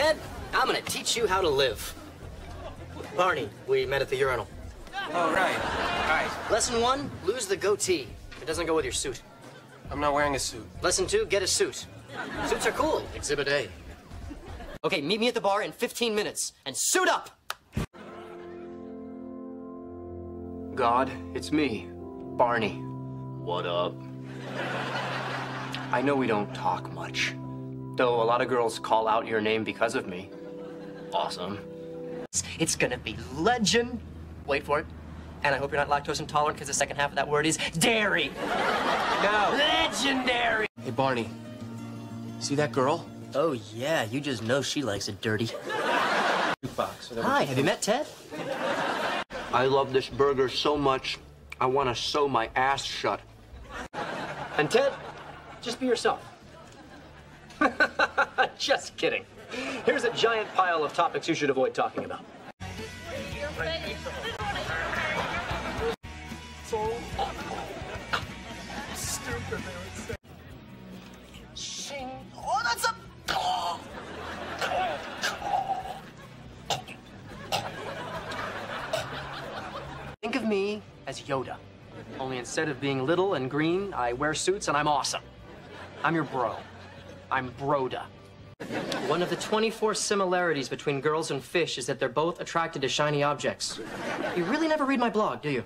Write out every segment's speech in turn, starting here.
Ted, I'm gonna teach you how to live. Barney, we met at the urinal. Oh, right. Lesson 1, lose the goatee. It doesn't go with your suit. I'm not wearing a suit. Lesson 2, get a suit. Suits are cool. Exhibit A. Okay, meet me at the bar in 15 minutes and suit up! God, it's me, Barney. What up? I know we don't talk much, though a lot of girls call out your name because of me. Awesome. It's gonna be legend. Wait for it. And I hope you're not lactose intolerant because the second half of that word is dairy. No. Legendary. Hey, Barney. See that girl? Oh, yeah, you just know she likes it dirty. Hi, have you met Ted? I love this burger so much, I want to sew my ass shut. And Ted, just be yourself. Just kidding. Here's a giant pile of topics you should avoid talking about. So stupid. Shing. Oh, that's a... Think of me as Yoda. Only instead of being little and green, I wear suits and I'm awesome. I'm your bro. I'm Broda. One of the 24 similarities between girls and fish is that they're both attracted to shiny objects. You really never read my blog, do you?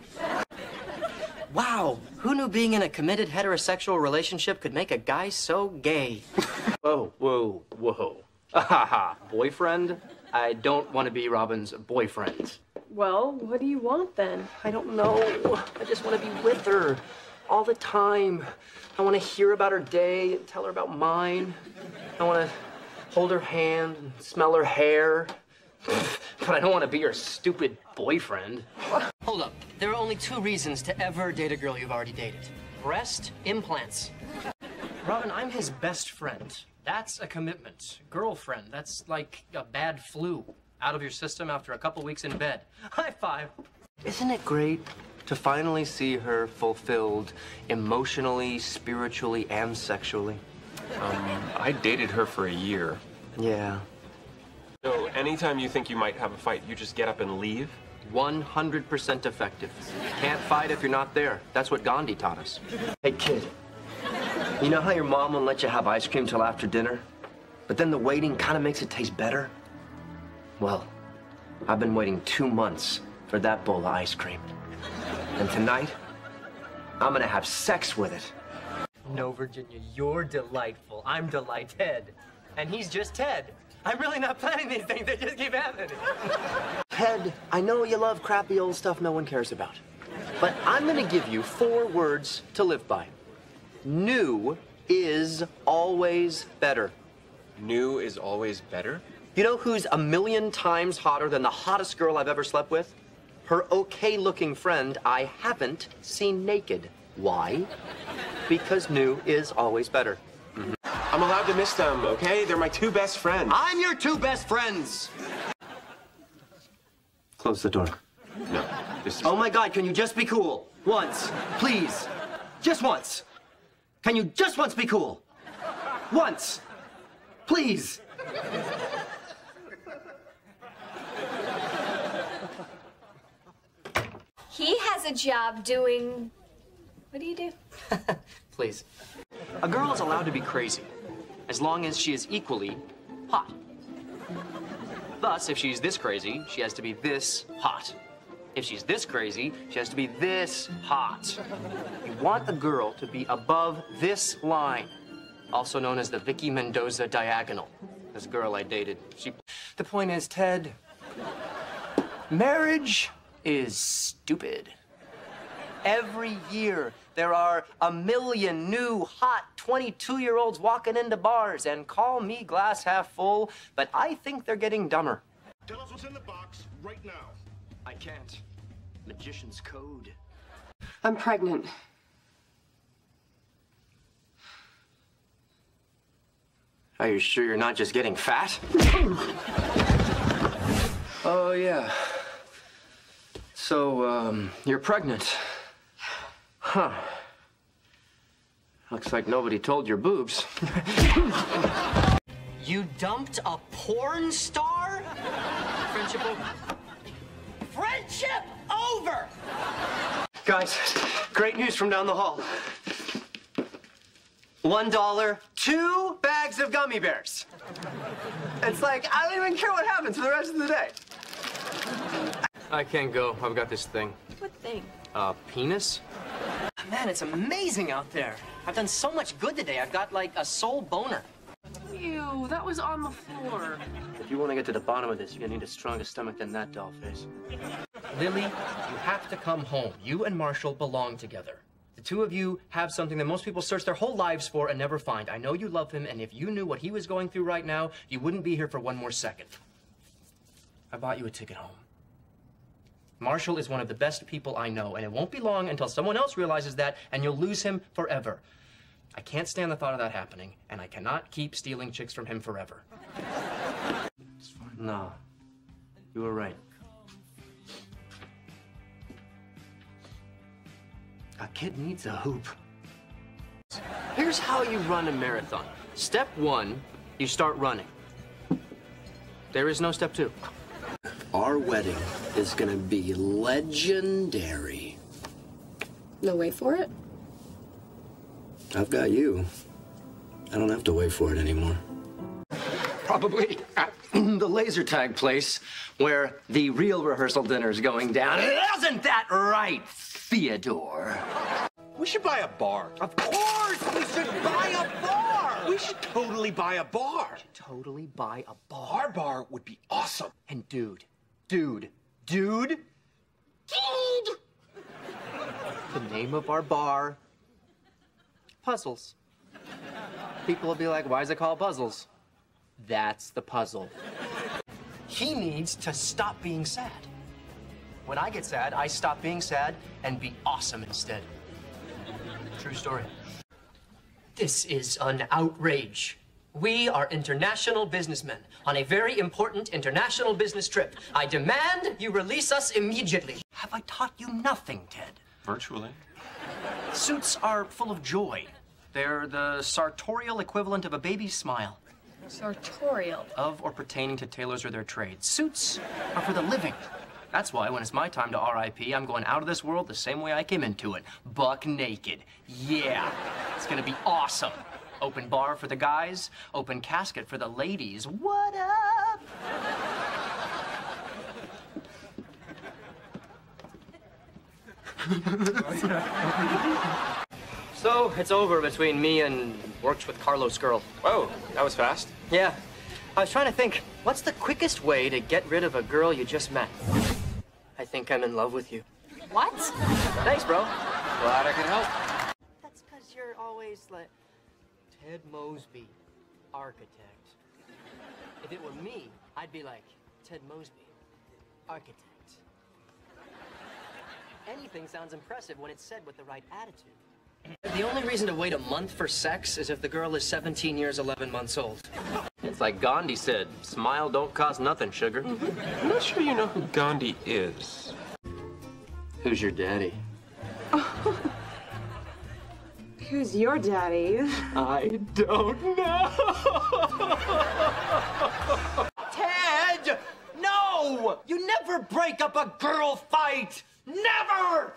Wow, who knew being in a committed heterosexual relationship could make a guy so gay? Whoa, whoa, whoa. Ahaha, boyfriend? I don't want to be Robin's boyfriend. Well, what do you want then? I don't know. I just want to be with her all the time. I want to hear about her day and tell her about mine. I want to hold her hand and smell her hair. But I don't want to be her stupid boyfriend. Hold up. There are only 2 reasons to ever date a girl you've already dated. Breast implants. Robin, I'm his best friend. That's a commitment. Girlfriend, that's like a bad flu. Out of your system after a couple weeks in bed. High five. Isn't it great to finally see her fulfilled emotionally, spiritually, and sexually? I dated her for a year. Yeah. So anytime you think you might have a fight, you just get up and leave? 100% effective. Can't fight if you're not there. That's what Gandhi taught us. Hey, kid. You know how your mom won't let you have ice cream till after dinner? But then the waiting kind of makes it taste better? Well, I've been waiting 2 months for that bowl of ice cream. And tonight, I'm gonna have sex with it. No, Virginia, you're delightful. I'm delighted. And he's just Ted. I'm really not planning these things, they just keep happening. Ted, I know you love crappy old stuff no one cares about. But I'm gonna give you 4 words to live by. New is always better. New is always better? You know who's 1,000,000 times hotter than the hottest girl I've ever slept with? Her okay-looking friend I haven't seen naked. Why? Because new is always better. Mm-hmm. I'm allowed to miss them, okay? They're my 2 best friends. I'm your 2 best friends! Close the door. No, this is... Oh my God, can you just be cool? Once, please. Just once. Can you just once be cool? Once. Please. He has a job doing... What do you do? Please. A girl is allowed to be crazy, as long as she is equally hot. Thus, if she's this crazy, she has to be this hot. If she's this crazy, she has to be this hot. You want a girl to be above this line, also known as the Vicky Mendoza diagonal. This girl I dated, The point is, Ted, marriage is stupid. Every year, there are 1,000,000 new, hot 22-year-olds walking into bars, and call me glass half full, but I think they're getting dumber. Tell us what's in the box right now. I can't. Magician's code. I'm pregnant. Are you sure you're not just getting fat? Oh, yeah. So, you're pregnant. Huh. Looks like nobody told your boobs. You dumped a porn star? Friendship over. Friendship over! Guys, great news from down the hall. $1, 2 bags of gummy bears. It's like, I don't even care what happens for the rest of the day. I can't go. I've got this thing. What thing? Penis? Man, it's amazing out there. I've done so much good today. I've got like a soul boner. Ew, that was on the floor. If you want to get to the bottom of this, you're gonna need a stronger stomach than that doll face. Lily, you have to come home. You and Marshall belong together. The two of you have something that most people search their whole lives for and never find. I know you love him, and if you knew what he was going through right now, you wouldn't be here for one more second. I bought you a ticket home. Marshall is one of the best people I know, and it won't be long until someone else realizes that, and you'll lose him forever. I can't stand the thought of that happening, and I cannot keep stealing chicks from him forever. It's fine. No, you were right. A kid needs a hoop. Here's how you run a marathon. Step 1, you start running. There is no step 2. Our wedding is gonna be legendary. No, wait for it? I've got you. I don't have to wait for it anymore. Probably at the laser tag place where the real rehearsal dinner is going down. Isn't that right, Theodore? We should buy a bar. Of course, we should buy a bar. We should totally buy a bar. Totally buy a bar. Our bar would be awesome. And dude, Dude. the name of our bar, Puzzles. People will be like, why is it called Puzzles? That's the puzzle. He needs to stop being sad. When I get sad, I stop being sad and be awesome instead. True story. This is an outrage. We are international businessmen on a very important international business trip. I demand you release us immediately. Have I taught you nothing, Ted? Virtually. Suits are full of joy. They're the sartorial equivalent of a baby's smile. Sartorial. Of or pertaining to tailors or their trade. Suits are for the living. That's why when it's my time to RIP, I'm going out of this world the same way I came into it. Buck naked. Yeah, it's gonna be awesome. Open bar for the guys, open casket for the ladies. What up? So, it's over between me and works with Carlos girl. Whoa, that was fast. Yeah. I was trying to think, what's the quickest way to get rid of a girl you just met? I think I'm in love with you. What? Thanks, bro. Glad I could help. That's because you're always like Ted Mosby, architect. If it were me, I'd be like Ted Mosby, architect. Anything sounds impressive when it's said with the right attitude. The only reason to wait a month for sex is if the girl is 17 years, 11 months old. It's like Gandhi said, smile don't cost nothing, sugar. I'm not sure you know who Gandhi is. Who's your daddy? Who's your daddy? I don't know. Ted! No! You never break up a girl fight! Never!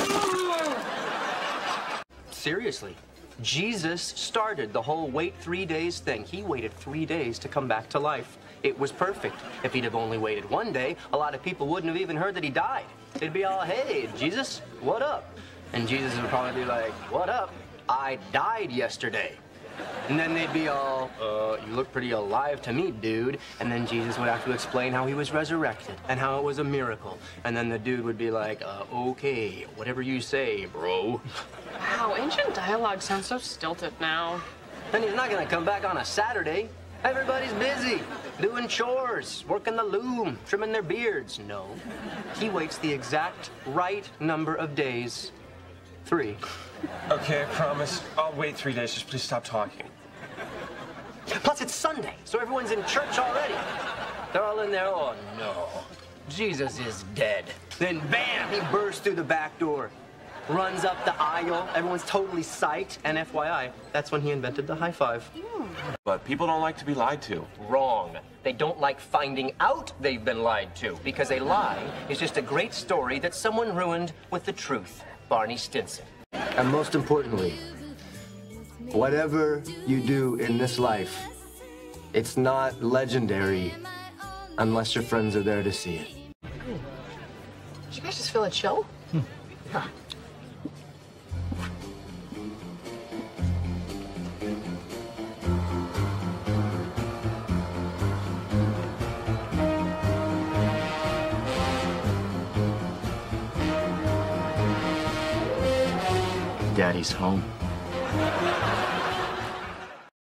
Seriously, Jesus started the whole wait 3 days thing. He waited 3 days to come back to life. It was perfect. If he'd have only waited 1 day, a lot of people wouldn't have even heard that he died. They'd be all, hey, Jesus, what up? And Jesus would probably be like, what up? I died yesterday. And then they'd be all, you look pretty alive to me, dude. And then Jesus would have to explain how he was resurrected and how it was a miracle. And then the dude would be like, okay, whatever you say, bro. Wow, ancient dialogue sounds so stilted now. Then he's not gonna come back on a Saturday. Everybody's busy, doing chores, working the loom, trimming their beards. No, he waits the exact right number of days. 3. Okay, I promise. I'll wait 3 days. Just please stop talking. Plus, it's Sunday, so everyone's in church already. They're all in there. Oh, no. Jesus is dead. Then, bam, he bursts through the back door, runs up the aisle. Everyone's totally psyched. And FYI, that's when he invented the high five. But people don't like to be lied to. Wrong. They don't like finding out they've been lied to, because a lie is just a great story that someone ruined with the truth. Barney Stinson. And most importantly, whatever you do in this life, it's not legendary unless your friends are there to see it. Did you guys just feel a chill? Huh. Daddy's home.